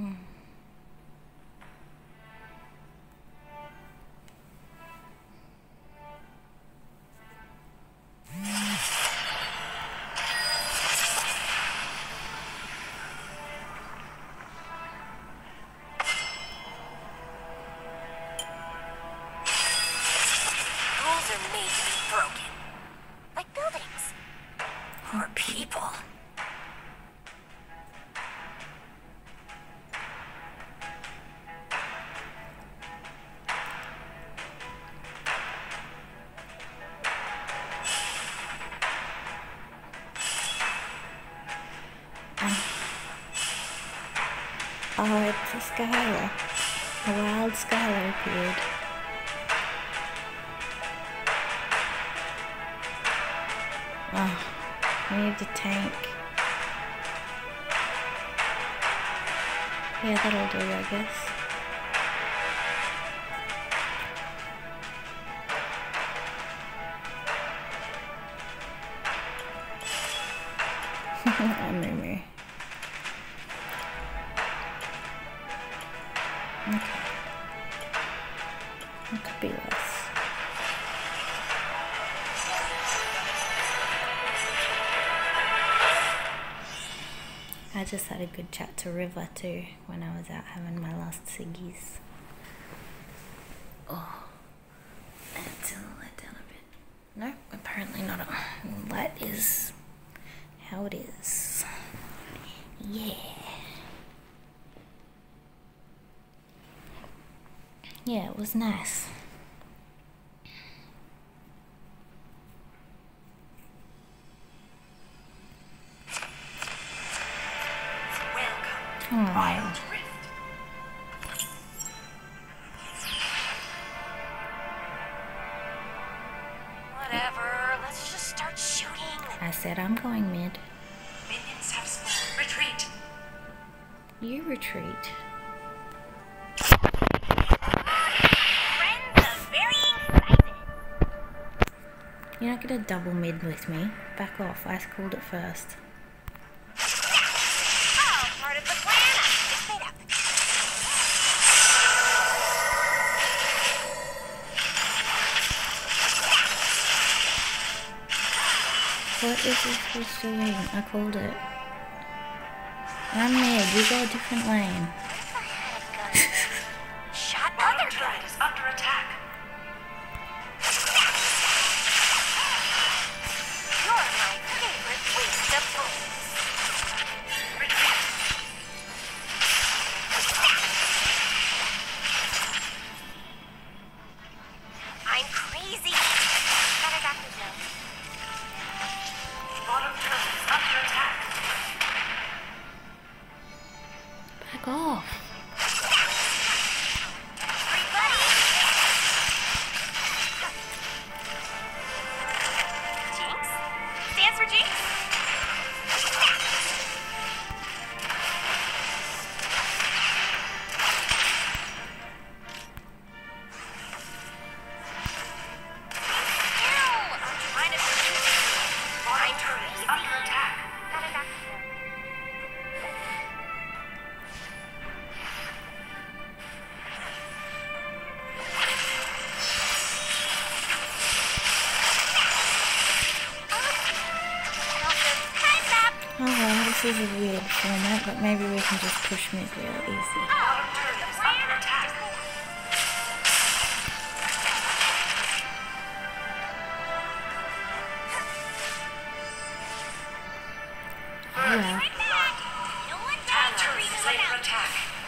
Oh, it's a Skyler. A wild Skyler appeared. Oh, I need a tank. Yeah, that'll do, I guess. I'm Moo. Okay. It could be less. I just had a good chat to River too when I was out having my last ciggies. Oh, let's let down a bit. No, apparently not. That is how it is. Yeah. Yeah, it was nice. Welcome. Whatever, let's just start shooting. I said I'm going mid. Minions have spawned. Retreat. You retreat. You're not gonna double mid with me. Back off, I called it first. Oh, part of the plan. It's made up. What is this doing? I called it. I'm mid, you go a different lane. Shot other turret is under attack. You're my favorite waste of bullets. Retreat. I'm crazy. But I got this now. Bottom turret is under attack. Back off. Jinx? Stands for Jinx? I'm trying to shoot you. Bottom turret is under attack. Oh well, this is a weird format, but maybe we can just push mid real easy. Bottom turret is under attack. Oh well. No one died to reason without attack.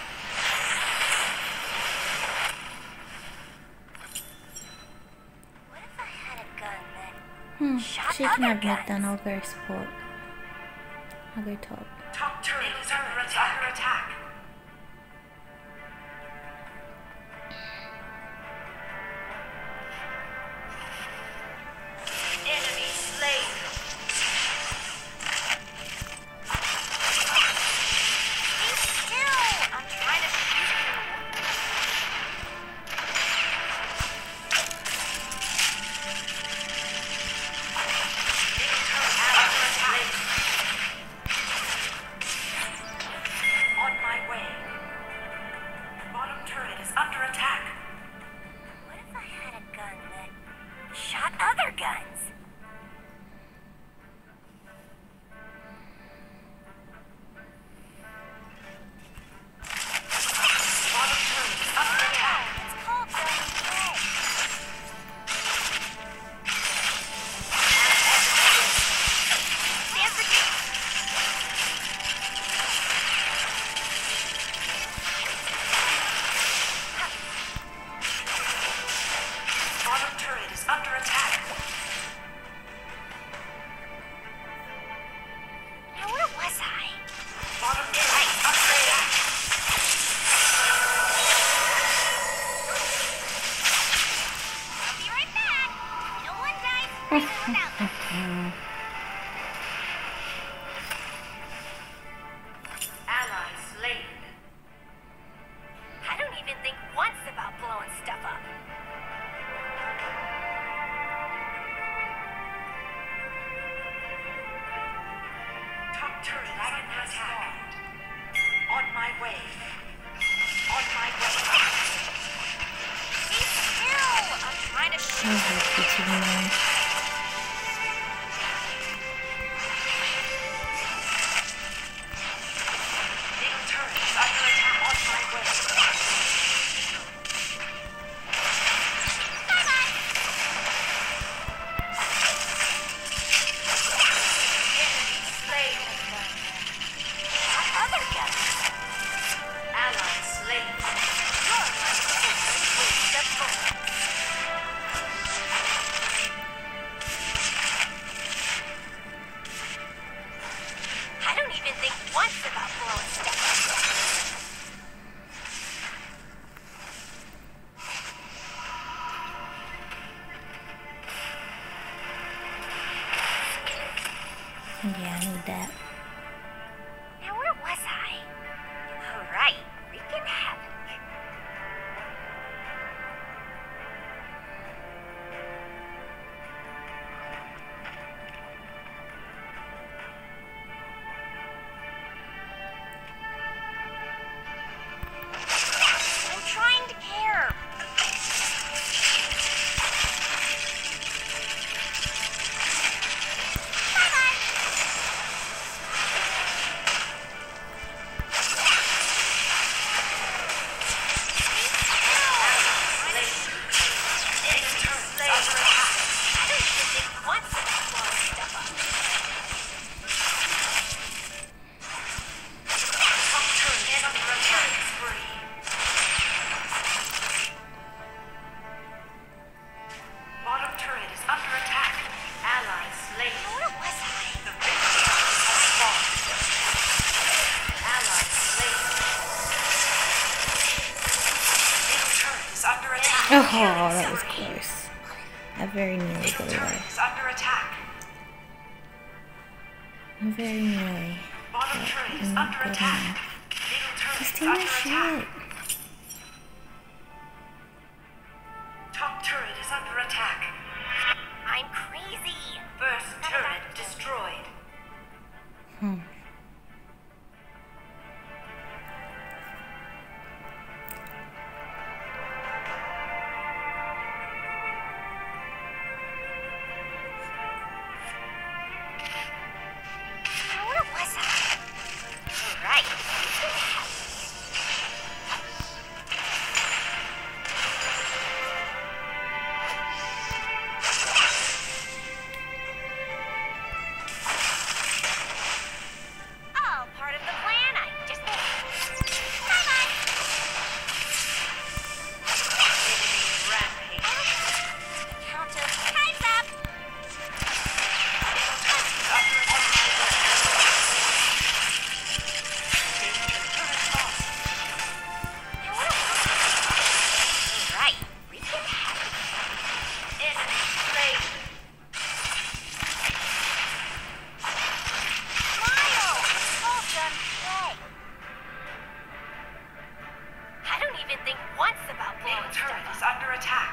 What if I had a gun that She can have mid then, I'll go support. I'll go top. top turret is under attack? Enemy slain. Stay still. I'm trying to shoot you. Middle turret under attack. Ally slain. I don't even think once about blowing stuff up. Top turret under attack. On my way. On my way. Be still! I'm trying to shoot. Middle turret is under attack. On my way. Bye-bye. Enemy slain. What other guns? Ally slain. You're my favorite waste of bullets. I don't even think once about blowing stuff up. Yeah, I need that. Now where was I? All right, wreaking havoc. I'm trying to care. Bye-bye. Bottom turret is under attack. Ally slain. Where was I? The red team has spawned. Ally slain. Middle turret is under attack. Oh, that was close. I very nearly got Middle away. turret is under attack. Very nearly. Bottom turret is under attack. Middle turret Just is take under my attack. shit. Top turret is under attack. I'm crazy. First turret destroyed. Now where was I? All right. All part of the plan. I just bye-bye. Enemy rampage. Counter. Time's up. Right. Wreaking havoc. Enemy slain. Smile. Well done play. I don't even think once about blowing turret is under attack.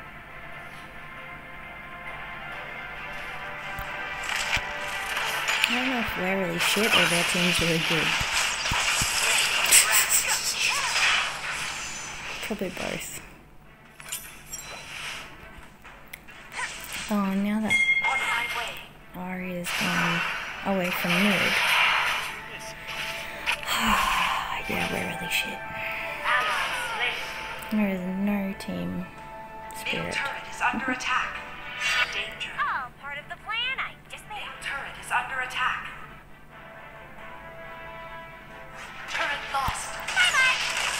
I don't know if we're really shit or their team's really good. Probably both. Oh, now that On my way. Aria's gone away from mid. Yeah, we're really shit. Ally slain. There is no team Middle spirit. turret is under attack. Danger. All part of the plan. I just made. Middle turret is under attack. Turret lost. Bye-bye.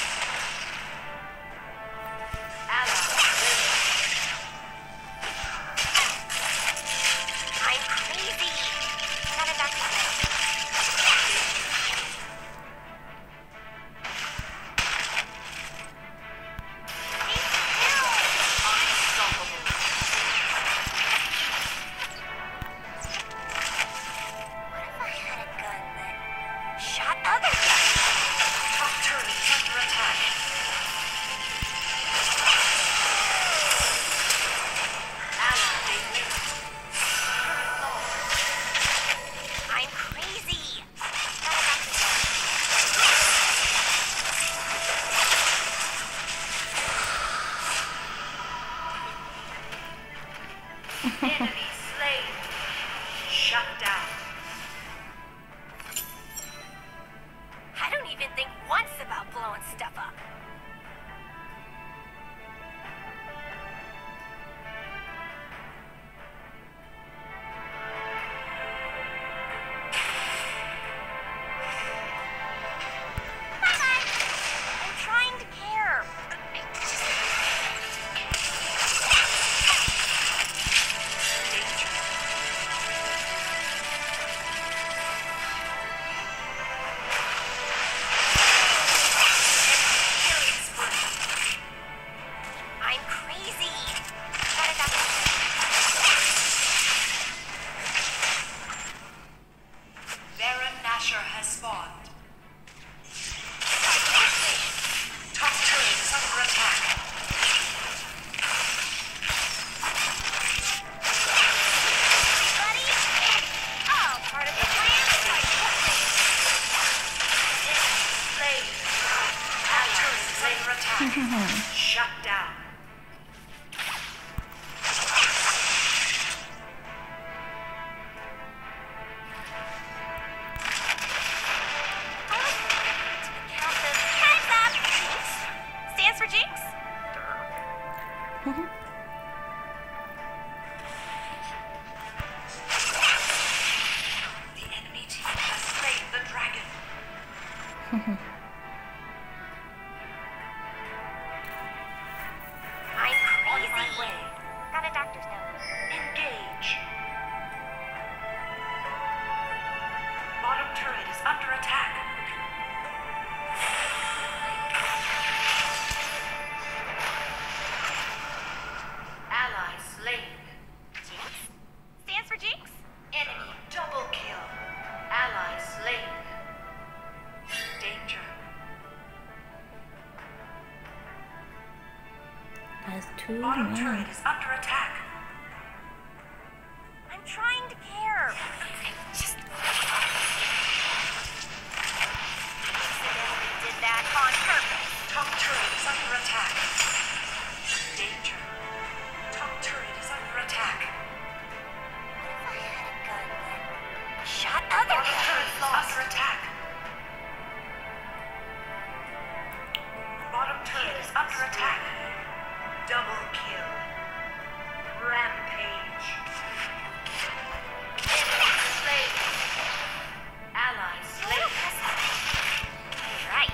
Ally slain. I'm crazy. Not evacuate. Be still. Unstoppable. Enemy slain. Shut down. I don't even think once about blowing stuff up. I'm trying to care. Shut down. Stands for Jinx. The enemy team has slain the dragon. Got a doctor's note. Engage. Bottom turret is under attack. Ally slain. Jinx? Stands for Jinx? Enemy double kill. Ally slain. Danger. Has two Bottom men. turret is under attack. I'm trying to care. Just accidentally did that on purpose. Top turret is under attack. Danger. Top turret is under attack. What if I had a gun that shot other guns? Bottom turret is under attack. Bottom turret is under attack. Double kill. Rampage. Enemy slain. Ally slain. Right.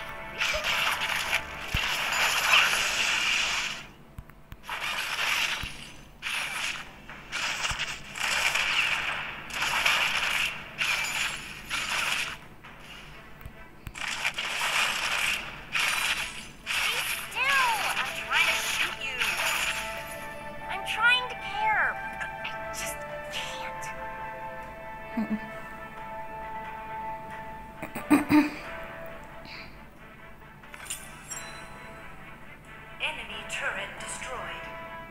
Enemy turret destroyed.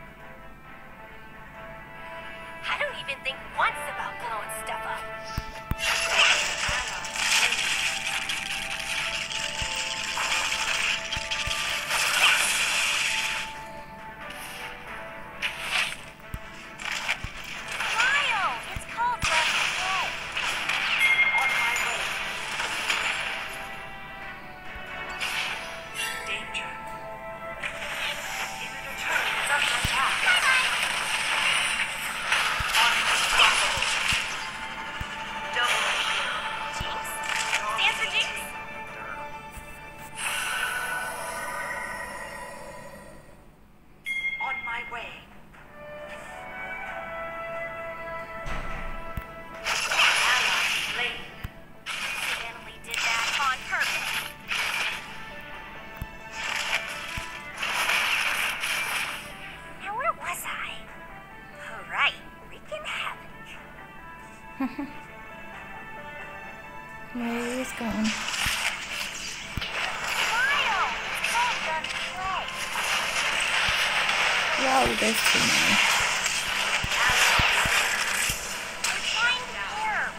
I don't even think once about blowing stuff up. Lyle, it's called the head. On my way. Danger. Inhibitor turret is under attack. Unstoppable. Double kill. Jinx? Stands for Jinx? On my way. Ally slain. Accidentally did that on purpose. Now where was I? Oh right, wreaking havoc. Where is going? Lyle, it's called the play. Whoa, there's too many. I'm trying to care.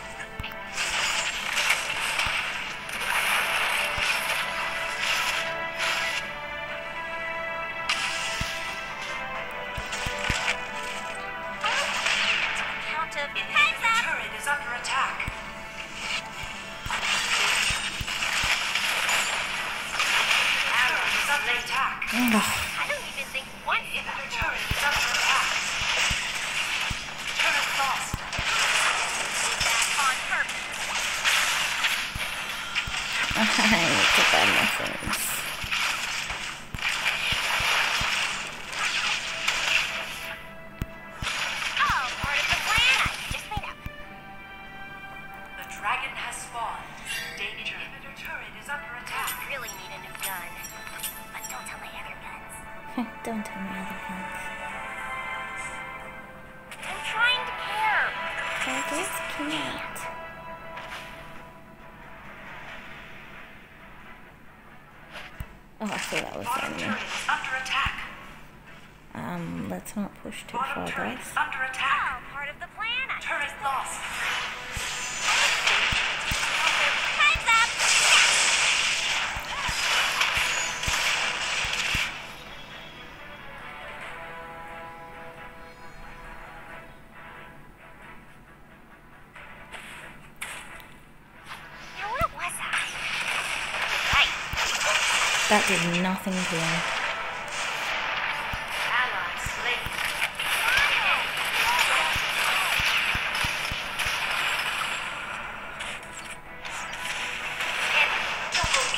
under attack. I don't even think one inhibitor turret is under attack. Turret lost. Did that on purpose. I need to buy my things. Oh, part of the plan I just made up. The dragon has spawned. Danger. Inhibitor turret is under attack. I really need a new gun. But don't tell my other guns. Don't tell me other things. I'm trying to care. I just can't. Oh, I thought that was the Bottom enemy. turret is under attack. Let's not push too Bottom far, turret guys. is under attack. Oh, part of the plan. Turret lost. Time's up. Now where was I? Right. That did nothing to him. Ally slain. Double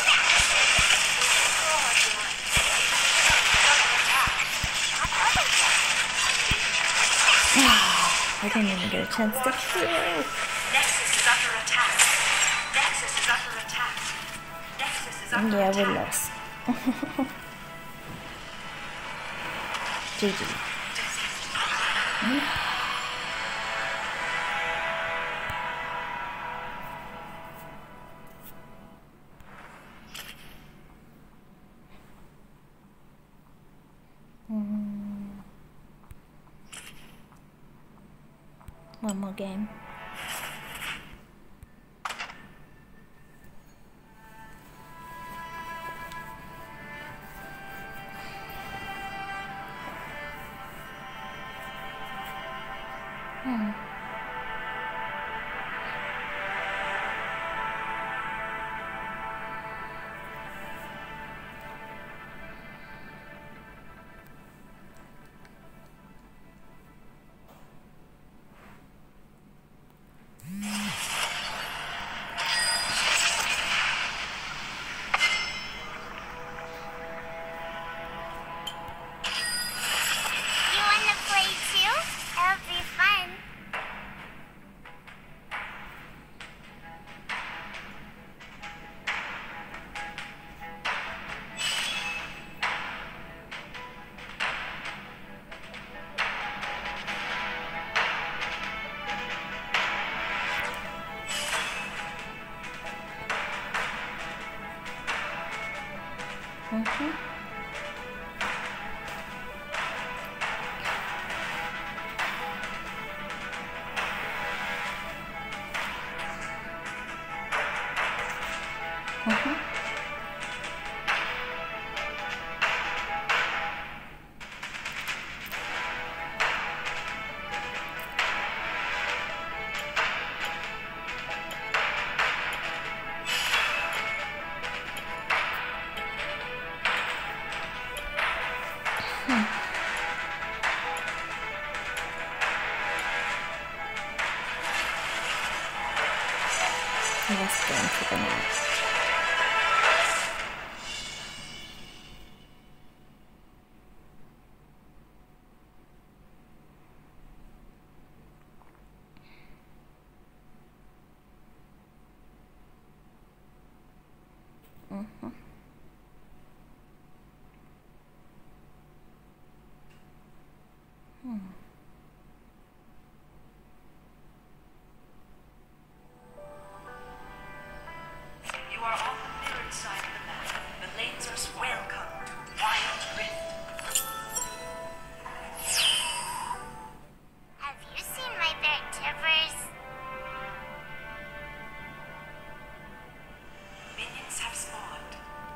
kill. I didn't even get a chance to shoot. Nexus is under attack. Nexus is under attack. Nexus is under Yeah, attack. we lost. GG. One more game. You wanna play too? It'll be fun. Let's go into the match. You are on the mirrored side of the map. The lanes are welcome to Wild Rift. Have you seen my bear Tibbers? Minions have spawned.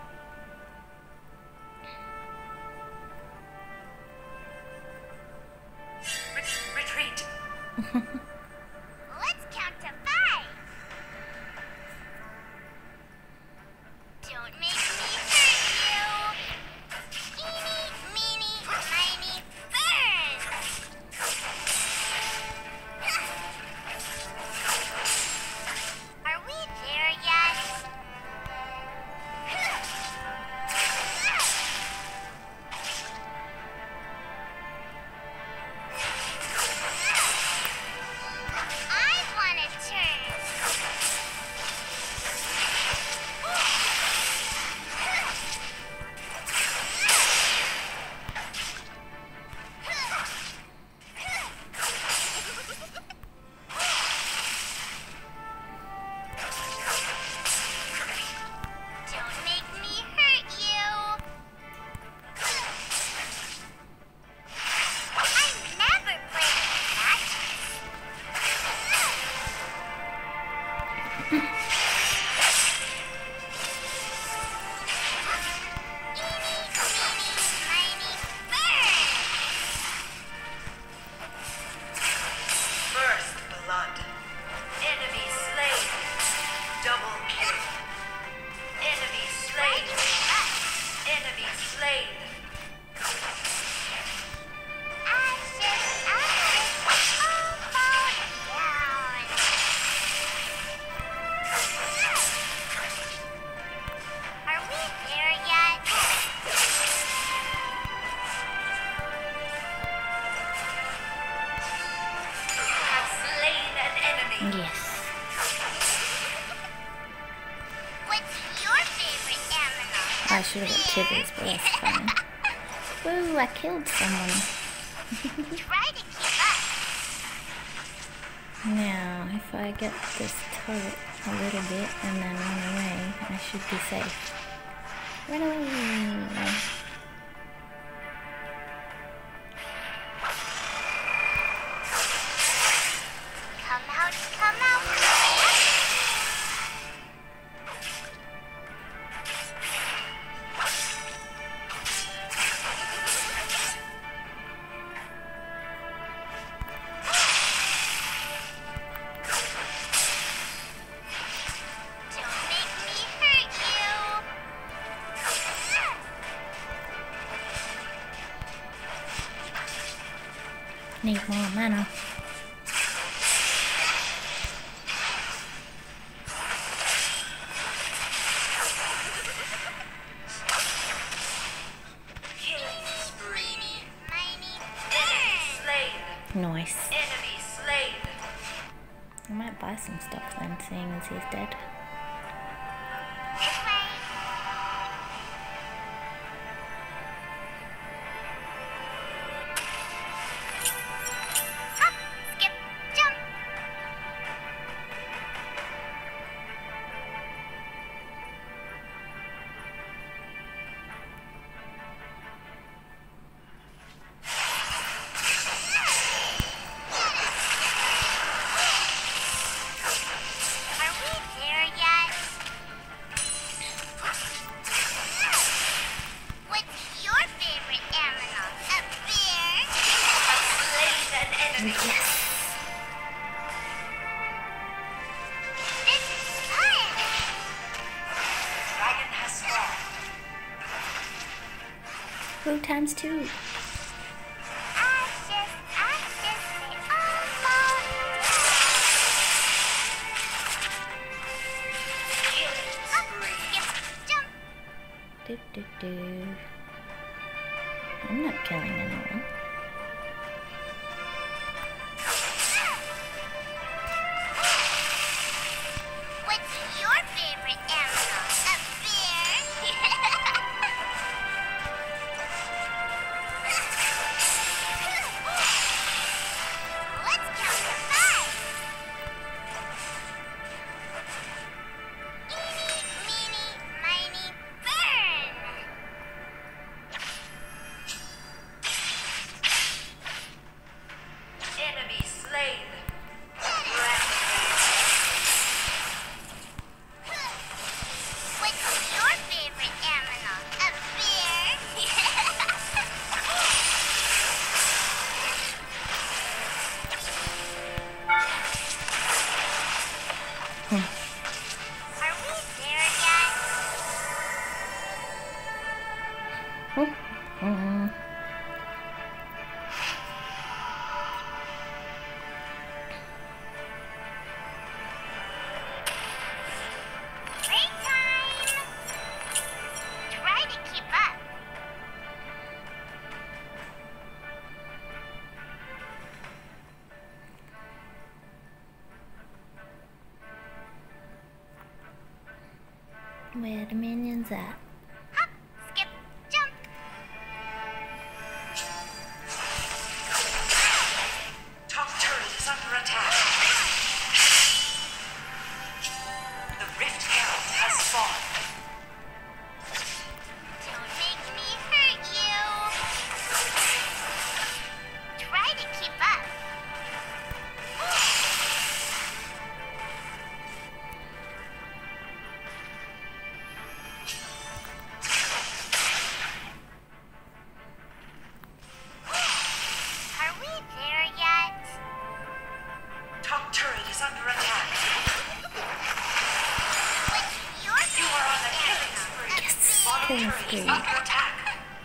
Retreat. Let's count to 5. Don't make me hurt you. slain. Yes. What's your favorite animal? I should have got Tibbles, but that's fine. Woo, I killed someone. Try to keep up. Now, if I get this turret a little bit and then run away, I should be safe. Run away! Come out, come out. Don't make me hurt you. Need more mana. Killing spree. Miny Enemy burn. slain. Nice. Enemy slain. I might buy some stuff then, seeing as he's dead. This way. Hop, skip, jump. Are we there yet? What's your favorite animal? A bear? Slain an enemy. Yes. This is fun! Dragon has spawned. Woo times 2. Ashes, ashes, they all fall. Killing Hop, spree. skip, jump. Do, do, do. I'm not killing anyone. What's your favorite animal? A bear? Let's count to 5. Eeny, meeny, miny, burn. Enemy slain. What's your favorite animal? A bear? Are we there yet? Break time! Try to keep up. Where the minions at? Hop, skip, jump. Top turret is under attack. The Rift Herald has spawned. Don't make me hurt you. Try to keep up. Are we there yet? Top turret is under attack. What's your You are on a favorite killing animal? spree. Yes, Bottom killing turret is spree. under attack.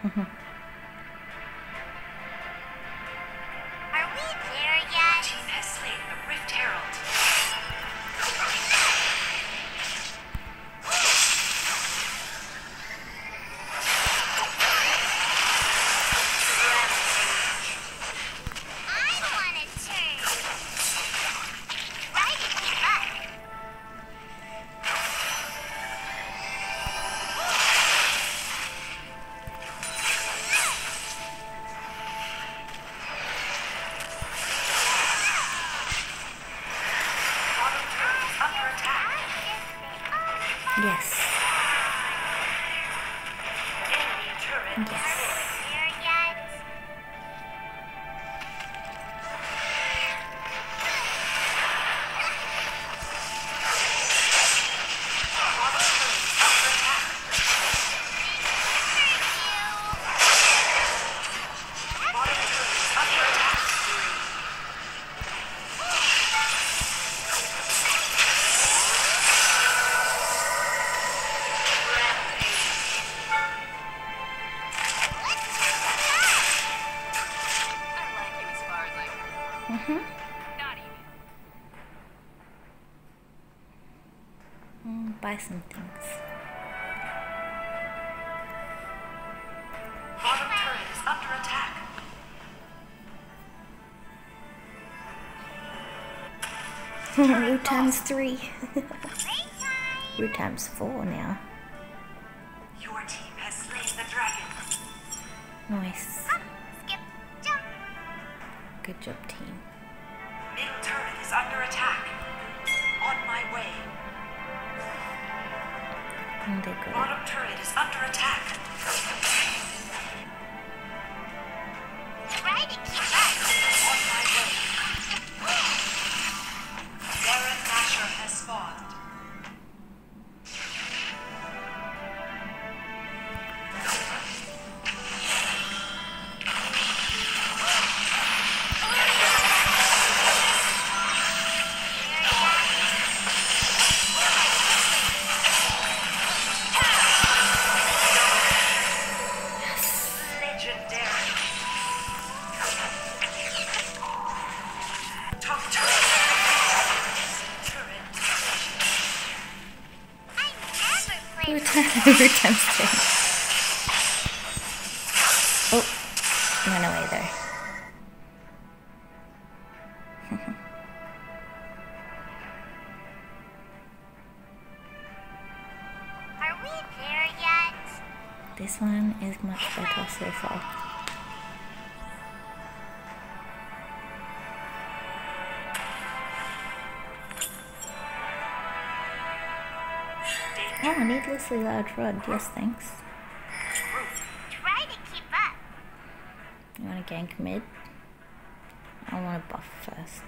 Are we there yet? Team has slain the Rift Herald. I want a turn. Try to keep up. Bottom turret is under attack. Yes. Enemy turret Yes. destroyed. There yet? Bottom turret is under attack. Bottom turret is under attack. Buy some things. Bottom turret is under attack. Root times 3. Root times 4 now. Your team has slain the dragon. Nice. Skip, jump. Good job, team. Middle turret is under attack. On my way. Oh, they got it. Bottom turret is under attack. Try to keep up. On my way. Baron Nashor has spawned. Legendary. Top turret. Turret. I never played Root times 3. Oh, went away there. Are we there yet? This one is much better so far. Oh, needlessly large rod. Yes, thanks. Try to keep up. You want to gank mid? I want to buff first.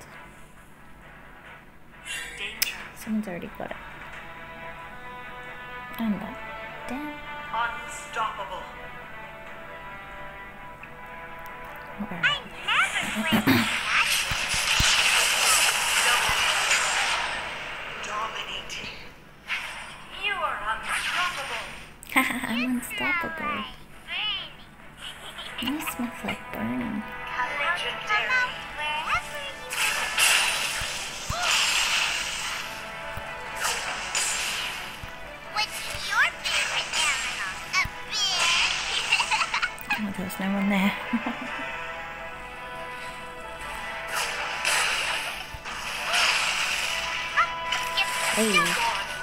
Danger. Someone's already got it. And that. Damn. Unstoppable. Where? I never played that. Dominating. You are unstoppable. Haha, I'm unstoppable. Burning. I smell like burning. Come out, wherever you What's your favorite animal? A bear? Oh, there's no one there. Hey. Godlike.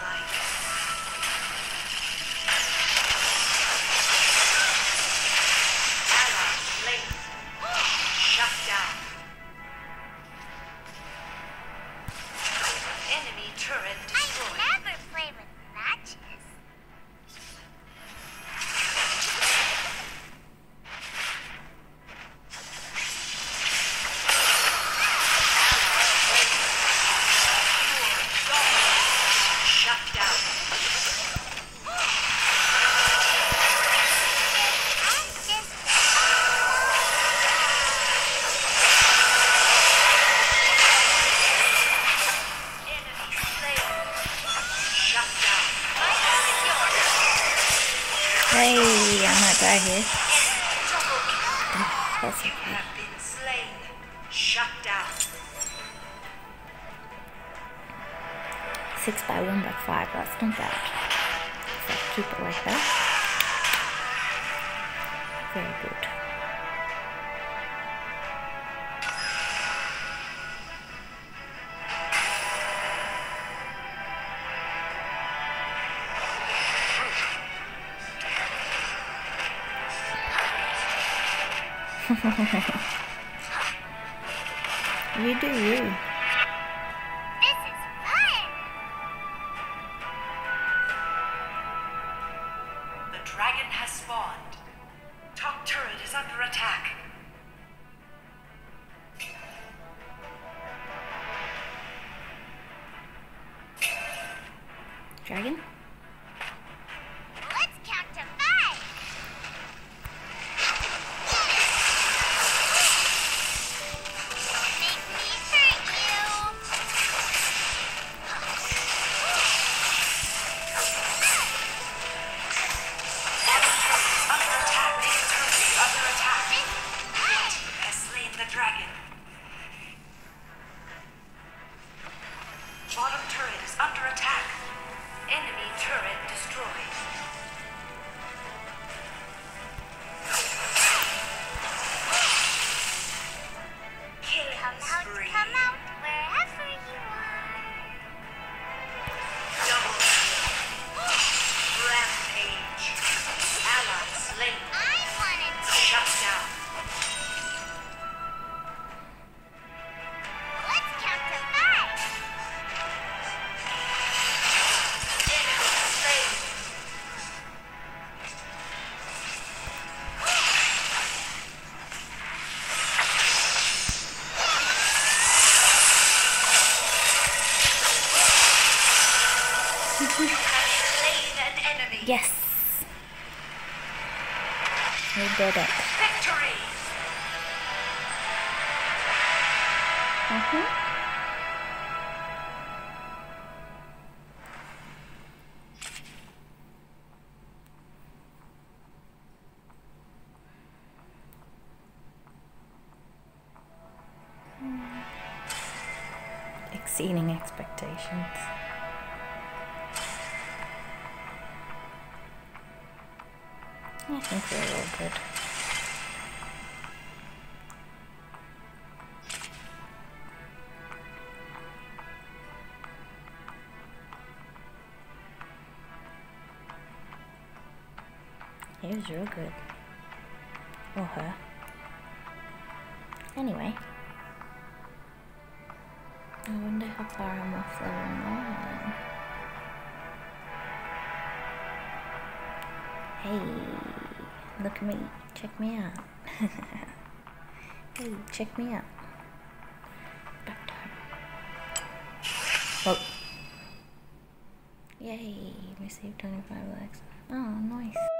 Ally slain. Shut down. Enemy turret I destroyed. never play with matches. Hey, I might die here. That's You okay. have been slain. Shut down. 6 by 1 by 5, that's not bad. So keep it like that. Very good. You do you. This is fun! The dragon has spawned. Top turret is under attack. Dragon? Let's count to 5! Make me hurt you! Under attack. Main turret is under attack. This is fun! Has slain the dragon. Bottom turret is under attack. Enemy turret destroyed. Killing spree. Come out wherever you are. Double kill. Rampage. Ally slain. I wanted to. Shut down. Let's count to 5! Enemy slain. Has slain an enemy. Yes! We did it. Victory. Exceeding expectations. I think we're all good. He was real good. Or her. Anyway. I wonder how far I'm off level 9. Hey, look at me. Check me out. Hey, check me out. Back time. Oh. Yay, received 25 likes. Oh, nice.